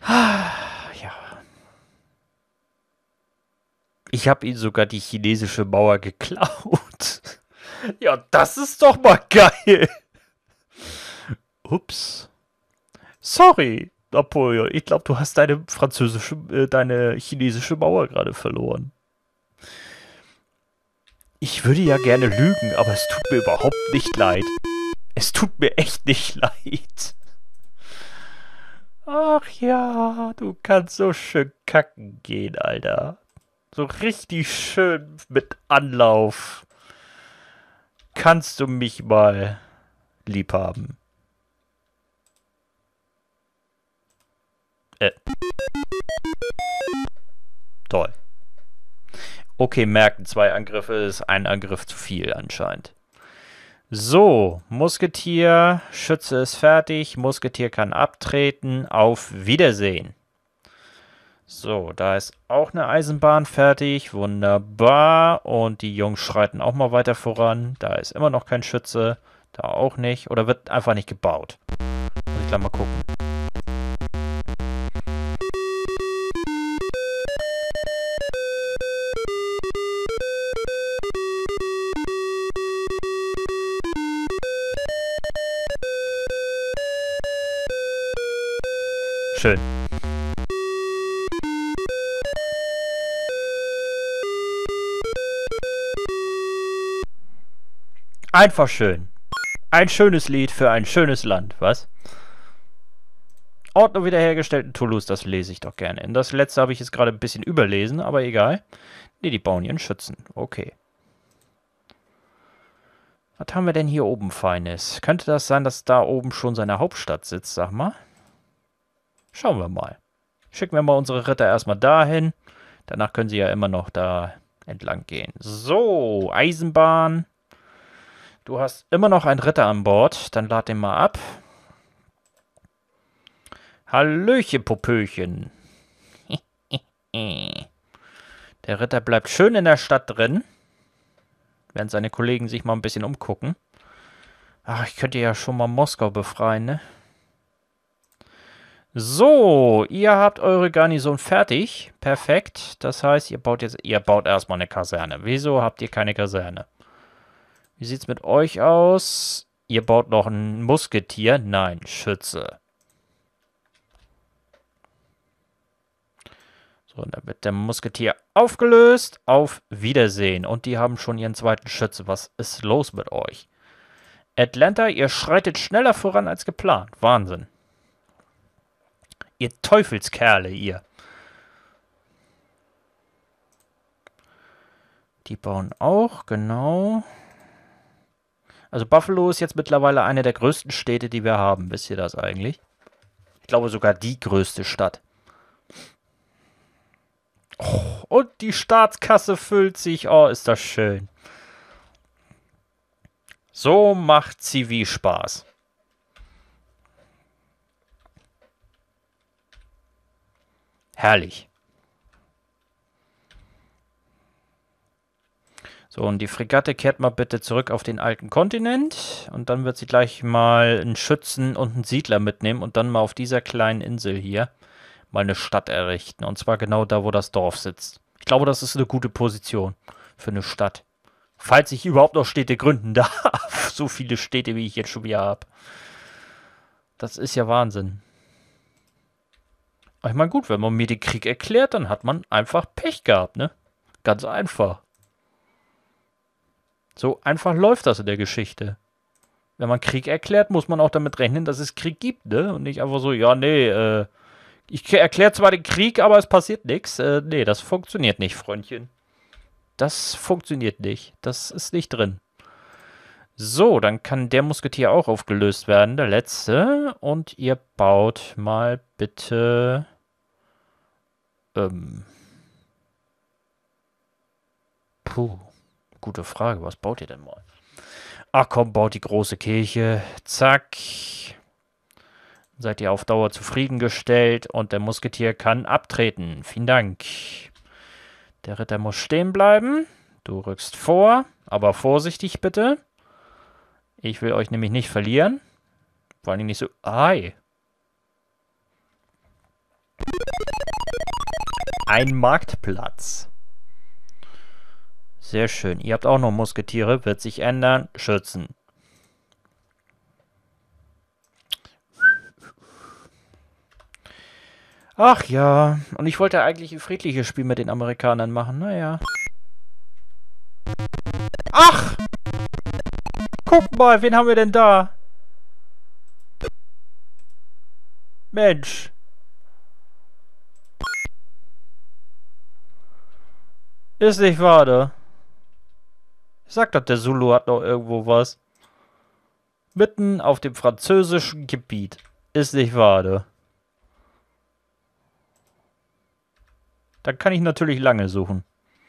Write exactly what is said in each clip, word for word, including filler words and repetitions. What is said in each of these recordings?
Ja. Ich habe ihnen sogar die chinesische Mauer geklaut. Ja, das ist doch mal geil. Ups. Sorry, Napoleon. Ich glaube, du hast deine französische, äh, deine chinesische Mauer gerade verloren. Ich würde ja gerne lügen, aber es tut mir überhaupt nicht leid. Es tut mir echt nicht leid. Ach ja, du kannst so schön kacken gehen, Alter. So richtig schön mit Anlauf. Kannst du mich mal lieb haben? Äh, toll. Okay, merken, zwei Angriffe ist ein Angriff zu viel anscheinend. So, Musketier, Schütze ist fertig, Musketier kann abtreten, auf Wiedersehen. So, da ist auch eine Eisenbahn fertig, wunderbar. Und die Jungs schreiten auch mal weiter voran. Da ist immer noch kein Schütze, da auch nicht. Oder wird einfach nicht gebaut. Muss ich gleich mal gucken. Schön. Einfach schön. Ein schönes Lied für ein schönes Land, was? Ordnung wiederhergestellt in Toulouse, das lese ich doch gerne. In das letzte habe ich jetzt gerade ein bisschen überlesen, aber egal. Ne, die bauen ihren Schützen. Okay. Was haben wir denn hier oben Feines? Könnte das sein, dass da oben schon seine Hauptstadt sitzt, sag mal? Schauen wir mal. Schicken wir mal unsere Ritter erstmal dahin. Danach können sie ja immer noch da entlang gehen. So, Eisenbahn. Du hast immer noch einen Ritter an Bord. Dann lad den mal ab. Hallöchen, Popöchen. Der Ritter bleibt schön in der Stadt drin. Während seine Kollegen sich mal ein bisschen umgucken. Ach, ich könnte ja schon mal Moskau befreien, ne? So, ihr habt eure Garnison fertig. Perfekt. Das heißt, ihr baut jetzt, ihr baut erstmal eine Kaserne. Wieso habt ihr keine Kaserne? Wie sieht's mit euch aus? Ihr baut noch ein Musketier? Nein, Schütze. So, und dann wird der Musketier aufgelöst. Auf Wiedersehen. Und die haben schon ihren zweiten Schütze. Was ist los mit euch? Atlanta, ihr schreitet schneller voran als geplant. Wahnsinn. Ihr Teufelskerle, ihr. Die bauen auch, genau. Also Buffalo ist jetzt mittlerweile eine der größten Städte, die wir haben. Wisst ihr das eigentlich? Ich glaube sogar die größte Stadt. Oh, und die Staatskasse füllt sich. Oh, ist das schön. So macht Zivilspaß. Herrlich. So, und die Fregatte kehrt mal bitte zurück auf den alten Kontinent. Und dann wird sie gleich mal einen Schützen und einen Siedler mitnehmen und dann mal auf dieser kleinen Insel hier mal eine Stadt errichten. Und zwar genau da, wo das Dorf sitzt. Ich glaube, das ist eine gute Position für eine Stadt. Falls ich überhaupt noch Städte gründen darf. So viele Städte, wie ich jetzt schon wieder habe. Das ist ja Wahnsinn. Ich meine, gut, wenn man mir den Krieg erklärt, dann hat man einfach Pech gehabt, ne? Ganz einfach. So einfach läuft das in der Geschichte. Wenn man Krieg erklärt, muss man auch damit rechnen, dass es Krieg gibt, ne? Und nicht einfach so, ja, nee, äh, ich erkläre zwar den Krieg, aber es passiert nichts. Äh, nee, das funktioniert nicht, Freundchen. Das funktioniert nicht. Das ist nicht drin. So, dann kann der Musketier auch aufgelöst werden, der letzte. Und ihr baut mal bitte... Ähm... Puh, gute Frage. Was baut ihr denn mal? Ach komm, baut die große Kirche. Zack. Seid ihr auf Dauer zufriedengestellt und der Musketier kann abtreten. Vielen Dank. Der Ritter muss stehen bleiben. Du rückst vor, aber vorsichtig bitte. Ich will euch nämlich nicht verlieren. Vor allem nicht so... Ei. ein Marktplatz. Sehr schön. Ihr habt auch noch Musketiere. Wird sich ändern. Schützen. Ach ja. Und ich wollte eigentlich ein friedliches Spiel mit den Amerikanern machen. Naja. Ach! Guck mal, wen haben wir denn da? Mensch. Ist nicht wahr, da? Ich sag doch, der Zulu hat noch irgendwo was. Mitten auf dem französischen Gebiet. Ist nicht wahr, da? Dann kann ich natürlich lange suchen.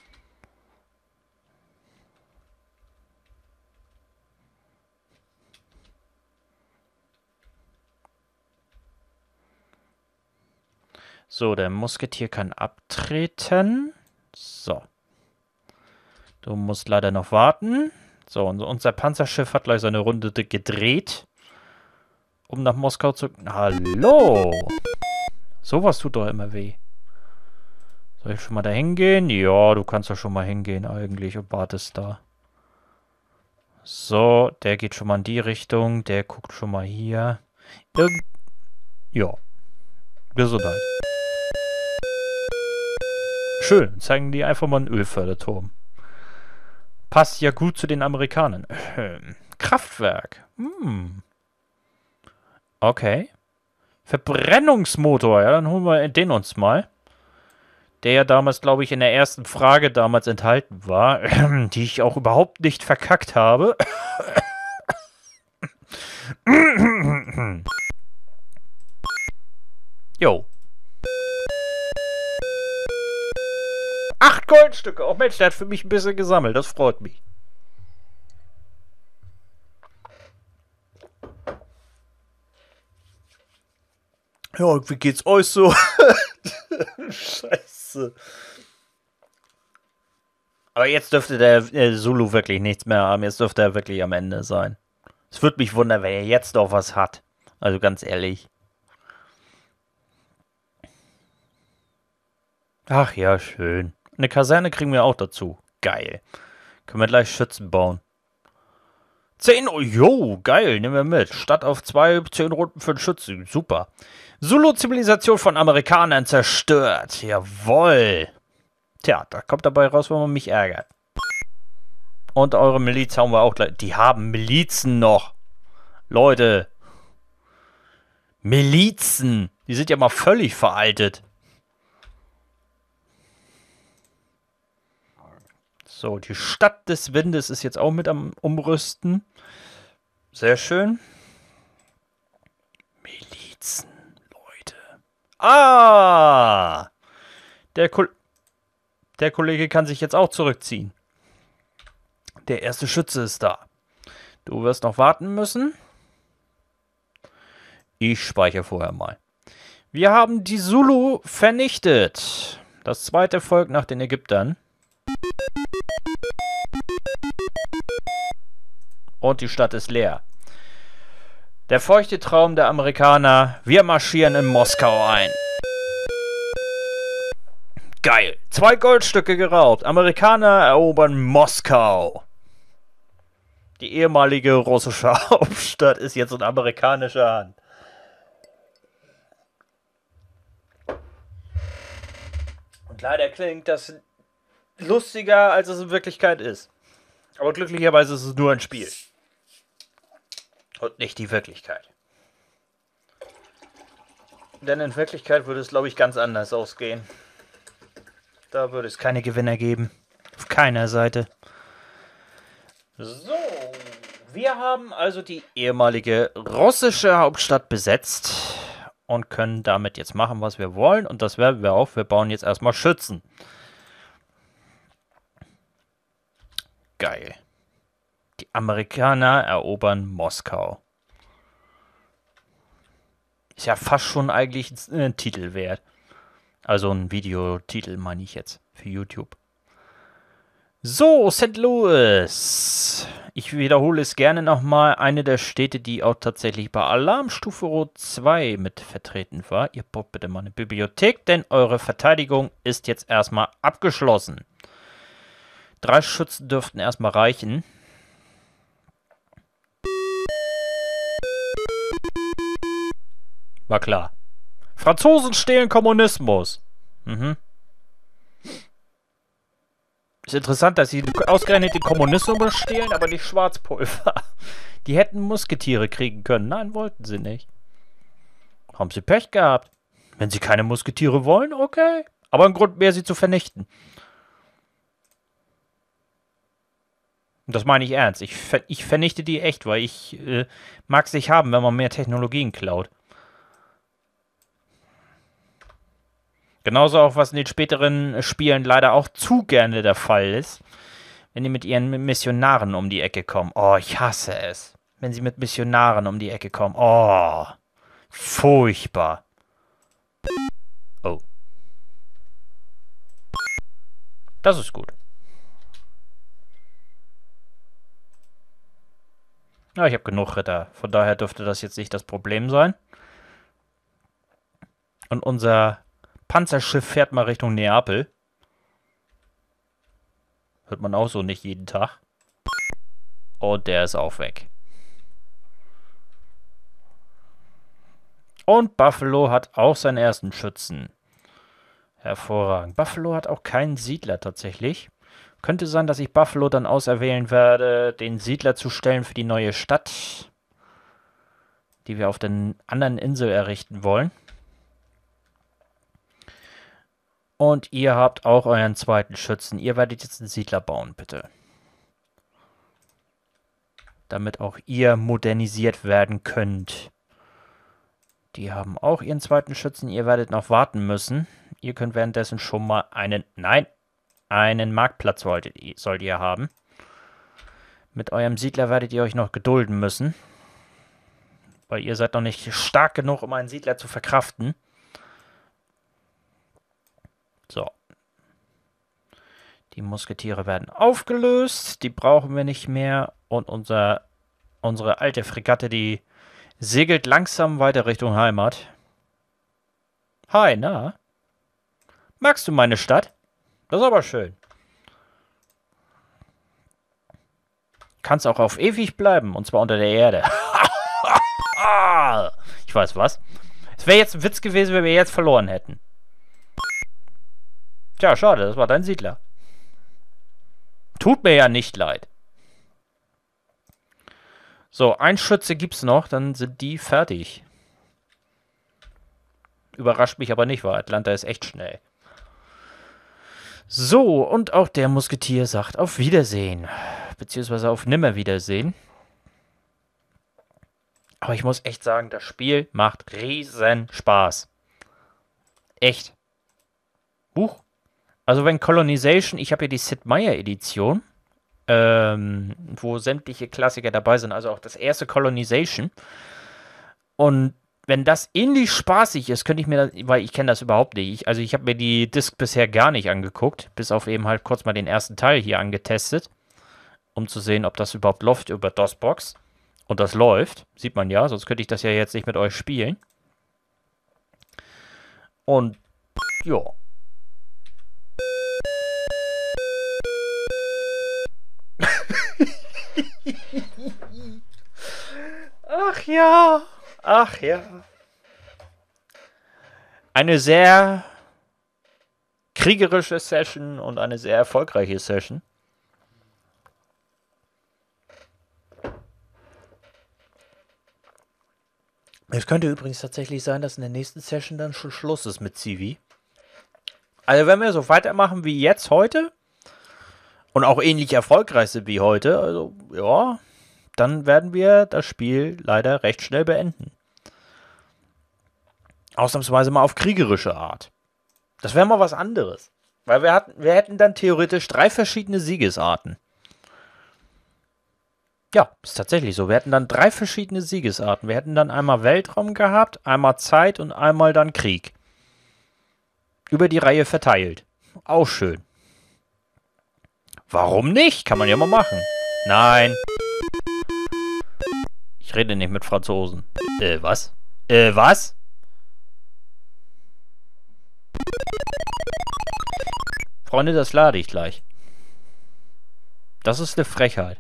So, der Musketier kann abtreten. So. Du musst leider noch warten. So, und unser Panzerschiff hat gleich seine Runde gedreht. Um nach Moskau zu... Hallo! Sowas tut doch immer weh. Soll ich schon mal da hingehen? Ja, du kannst doch schon mal hingehen eigentlich und wartest da. So, der geht schon mal in die Richtung. Der guckt schon mal hier. Irgend... Ja. Gesundheit. Schön, zeigen die einfach mal einen Ölförderturm. Passt ja gut zu den Amerikanern. Kraftwerk. Hm. Okay. Verbrennungsmotor. Ja, dann holen wir den uns mal. Der ja damals, glaube ich, in der ersten Frage damals enthalten war. Die ich auch überhaupt nicht verkackt habe. Jo. Acht Goldstücke. Oh Mensch, der hat für mich ein bisschen gesammelt. Das freut mich. Ja, wie geht's euch so? Scheiße. Aber jetzt dürfte der äh, Zulu wirklich nichts mehr haben. Jetzt dürfte er wirklich am Ende sein. Es würde mich wundern, wenn er jetzt noch was hat. Also ganz ehrlich. Ach ja, schön. Eine Kaserne kriegen wir auch dazu. Geil. Können wir gleich Schützen bauen. Zehn, oh, jo, geil, nehmen wir mit. Stadt auf zwei, zehn Runden für den Schützen. Super. Zulu-Zivilisation von Amerikanern zerstört. Jawoll. Tja, da kommt dabei raus, wenn man mich ärgert. Und eure Miliz haben wir auch gleich. Die haben Milizen noch. Leute. Milizen. Die sind ja mal völlig veraltet. So, die Stadt des Windes ist jetzt auch mit am Umrüsten. Sehr schön. Milizen, Leute. Ah! Der, Ko der Kollege kann sich jetzt auch zurückziehen. Der erste Schütze ist da. Du wirst noch warten müssen. Ich speichere vorher mal. Wir haben die Zulu vernichtet. Das zweite Volk nach den Ägyptern. Und die Stadt ist leer. Der feuchte Traum der Amerikaner. Wir marschieren in Moskau ein. Geil. Zwei Goldstücke geraubt. Amerikaner erobern Moskau. Die ehemalige russische Hauptstadt ist jetzt in amerikanischer Hand. Und leider klingt das lustiger, als es in Wirklichkeit ist. Aber glücklicherweise ist es nur ein Spiel. Und nicht die Wirklichkeit. Denn in Wirklichkeit würde es, glaube ich, ganz anders ausgehen. Da würde es keine Gewinner geben. Auf keiner Seite. So. Wir haben also die ehemalige russische Hauptstadt besetzt. Und können damit jetzt machen, was wir wollen. Und das werden wir auch. Wir bauen jetzt erstmal Schützen. Geil. Die Amerikaner erobern Moskau. Ist ja fast schon eigentlich ein äh, Titel wert. Also ein Videotitel meine ich jetzt für YouTube. So, Sankt Louis. Ich wiederhole es gerne nochmal. Eine der Städte, die auch tatsächlich bei Alarmstufe Rot zwei mit vertreten war. Ihr braucht bitte mal eine Bibliothek, denn eure Verteidigung ist jetzt erstmal abgeschlossen. Drei Schützen dürften erstmal reichen. War klar. Franzosen stehlen Kommunismus. Mhm. Ist interessant, dass sie ausgerechnet den Kommunismus stehlen, aber nicht Schwarzpulver. Die hätten Musketiere kriegen können. Nein, wollten sie nicht. Haben sie Pech gehabt. Wenn sie keine Musketiere wollen, okay. Aber ein Grund mehr, sie zu vernichten. Und das meine ich ernst. Ich, ver ich vernichte die echt, weil ich äh, mag es nicht haben, wenn man mehr Technologien klaut. Genauso auch, was in den späteren Spielen leider auch zu gerne der Fall ist. Wenn die mit ihren Missionaren um die Ecke kommen. Oh, ich hasse es. Wenn sie mit Missionaren um die Ecke kommen. Oh, furchtbar. Oh. Das ist gut. Ja, ich habe genug Ritter. Von daher dürfte das jetzt nicht das Problem sein. Und unser Panzerschiff fährt mal Richtung Neapel. Hört man auch so nicht jeden Tag. Und der ist auch weg. Und Buffalo hat auch seinen ersten Schützen. Hervorragend. Buffalo hat auch keinen Siedler tatsächlich. Könnte sein, dass ich Buffalo dann auserwählen werde, den Siedler zu stellen für die neue Stadt, die wir auf der anderen Insel errichten wollen. Und ihr habt auch euren zweiten Schützen. Ihr werdet jetzt einen Siedler bauen, bitte. Damit auch ihr modernisiert werden könnt. Die haben auch ihren zweiten Schützen. Ihr werdet noch warten müssen. Ihr könnt währenddessen schon mal einen... Nein, einen Marktplatz solltet, sollt ihr haben. Mit eurem Siedler werdet ihr euch noch gedulden müssen. Weil ihr seid noch nicht stark genug, um einen Siedler zu verkraften. So. Die Musketiere werden aufgelöst. Die brauchen wir nicht mehr. Und unser, unsere alte Fregatte, die segelt langsam weiter Richtung Heimat. Hi, na? Magst du meine Stadt? Das ist aber schön. Kannst auch auf ewig bleiben. Und zwar unter der Erde. Ich weiß was. Es wäre jetzt ein Witz gewesen, wenn wir jetzt verloren hätten. Tja, schade, das war dein Siedler. Tut mir ja nicht leid. So, ein Schütze gibt's noch, dann sind die fertig. Überrascht mich aber nicht, weil Atlanta ist echt schnell. So, und auch der Musketier sagt auf Wiedersehen. Beziehungsweise auf Nimmerwiedersehen. Aber ich muss echt sagen, das Spiel macht riesen Spaß. Echt. Huch. Also wenn Colonization, ich habe hier die Sid Meier Edition, ähm, wo sämtliche Klassiker dabei sind, also auch das erste Colonization. Und wenn das ähnlich spaßig ist, könnte ich mir das, weil ich kenne das überhaupt nicht. Ich, also ich habe mir die Disc bisher gar nicht angeguckt, bis auf eben halt kurz mal den ersten Teil hier angetestet, um zu sehen, ob das überhaupt läuft über DOSBox. Und das läuft, sieht man ja, sonst könnte ich das ja jetzt nicht mit euch spielen. Und ja. Ach ja, ach ja. Eine sehr kriegerische Session und eine sehr erfolgreiche Session. Es könnte übrigens tatsächlich sein, dass in der nächsten Session dann schon Schluss ist mit Civi. Also wenn wir so weitermachen wie jetzt heute und auch ähnlich erfolgreich sind wie heute, also ja, dann werden wir das Spiel leider recht schnell beenden. Ausnahmsweise mal auf kriegerische Art. Das wäre mal was anderes. Weil wir, hatten, wir hätten dann theoretisch drei verschiedene Siegesarten. Ja, ist tatsächlich so. Wir hätten dann drei verschiedene Siegesarten. Wir hätten dann einmal Weltraum gehabt, einmal Zeit und einmal dann Krieg. Über die Reihe verteilt. Auch schön. Warum nicht? Kann man ja mal machen. Nein. Ich rede nicht mit Franzosen. Äh, was? Äh, was? Freunde, das lade ich gleich. Das ist eine Frechheit.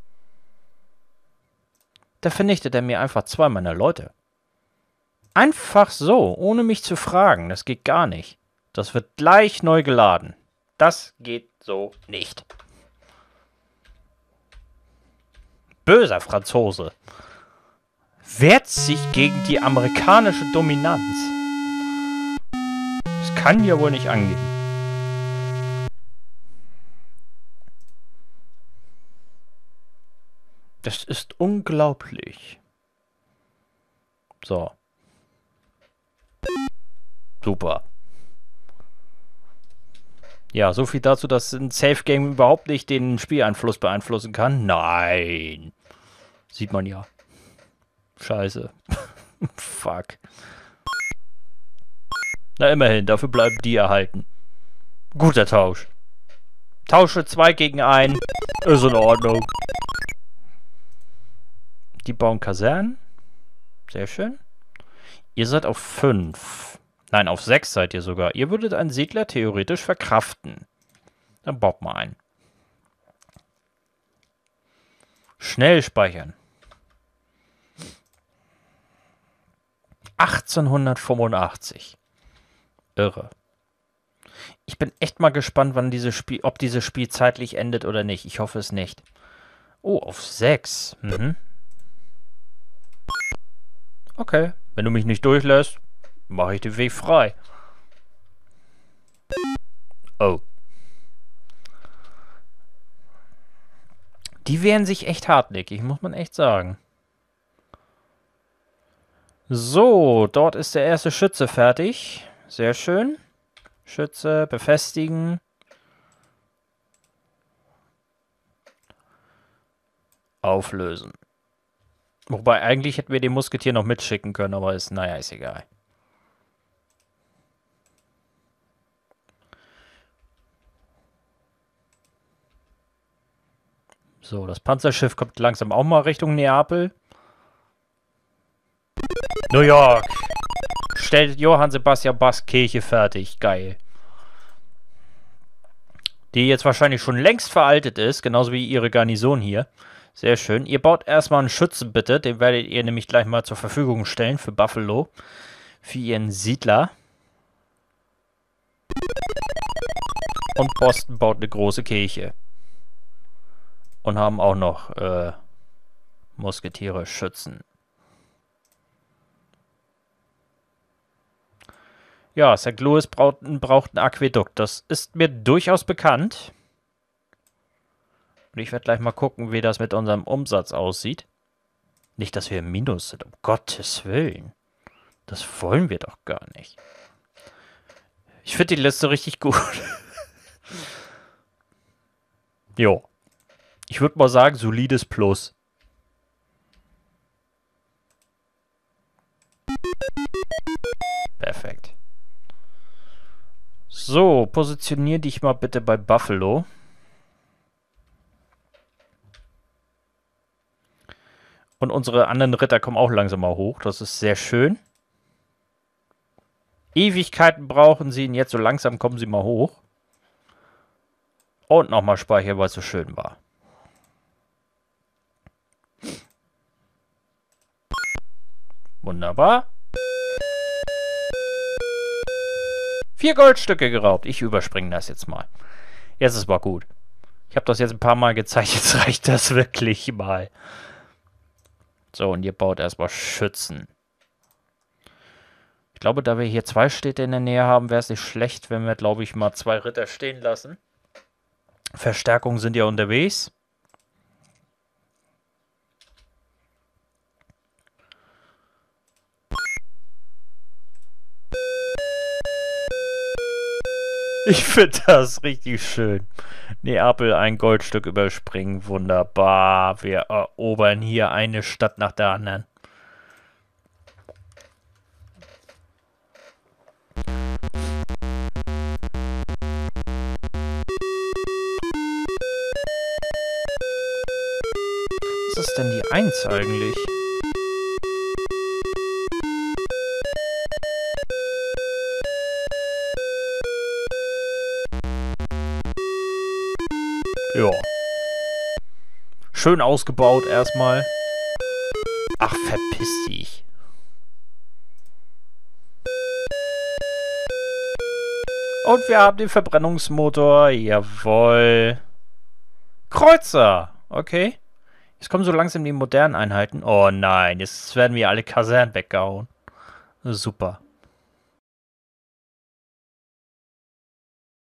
Da vernichtet er mir einfach zwei meiner Leute. Einfach so, ohne mich zu fragen. Das geht gar nicht. Das wird gleich neu geladen. Das geht so nicht. Böser Franzose. Wehrt sich gegen die amerikanische Dominanz. Das kann ja wohl nicht angehen. Das ist unglaublich. So. Super. Ja, so viel dazu, dass ein Safe Game überhaupt nicht den Spieleinfluss beeinflussen kann. Nein. Sieht man ja. Scheiße. Fuck. Na, immerhin, dafür bleiben die erhalten. Guter Tausch. Tausche zwei gegen einen. Ist in Ordnung. Die bauen Kasernen. Sehr schön. Ihr seid auf fünf. Nein, auf sechs seid ihr sogar. Ihr würdet einen Segler theoretisch verkraften. Dann baut mal einen. Schnell speichern. achtzehnhundertfünfundachtzig. Irre. Ich bin echt mal gespannt, wann dieses Spiel, ob dieses Spiel zeitlich endet oder nicht. Ich hoffe es nicht. Oh, auf sechs. Mhm. Okay, wenn du mich nicht durchlässt, mache ich den Weg frei. Oh. Die wehren sich echt hartnäckig, muss man echt sagen. So, dort ist der erste Schütze fertig. Sehr schön. Schütze befestigen. Auflösen. Wobei, eigentlich hätten wir den Musketier noch mitschicken können, aber ist, naja, ist egal. So, das Panzerschiff kommt langsam auch mal Richtung Neapel. New York. Stellt Johann Sebastian Bachs Kirche fertig. Geil. Die jetzt wahrscheinlich schon längst veraltet ist, genauso wie ihre Garnison hier. Sehr schön. Ihr baut erstmal einen Schützen, bitte. Den werdet ihr nämlich gleich mal zur Verfügung stellen für Buffalo. Für ihren Siedler. Und Boston baut eine große Kirche. Und haben auch noch äh, Musketiere, Schützen. Ja, Sankt Louis braucht, braucht ein Aquädukt. Das ist mir durchaus bekannt. Und ich werde gleich mal gucken, wie das mit unserem Umsatz aussieht. Nicht, dass wir im Minus sind, um Gottes Willen. Das wollen wir doch gar nicht. Ich finde die Liste richtig gut. Jo. Ich würde mal sagen, solides Plus. Perfekt. So, positionier dich mal bitte bei Buffalo. Und unsere anderen Ritter kommen auch langsam mal hoch. Das ist sehr schön. Ewigkeiten brauchen sie und jetzt so langsam kommen sie mal hoch. Und nochmal speichern, weil es so schön war. Wunderbar. Vier Goldstücke geraubt. Ich überspringe das jetzt mal. Jetzt ist mal gut. Ich habe das jetzt ein paar Mal gezeigt. Jetzt reicht das wirklich mal. So, und ihr baut erstmal Schützen. Ich glaube, da wir hier zwei Städte in der Nähe haben, wäre es nicht schlecht, wenn wir, glaube ich, mal zwei Ritter stehen lassen. Verstärkungen sind ja unterwegs. Ich finde das richtig schön. Neapel ein Goldstück überspringen. Wunderbar. Wir erobern hier eine Stadt nach der anderen. eins eigentlich? Ja. Schön ausgebaut erstmal. Ach, verpiss dich. Und wir haben den Verbrennungsmotor. Jawohl. Kreuzer. Okay. Jetzt kommen so langsam die modernen Einheiten. Oh nein, jetzt werden wir alle Kasernen weggehauen. Super.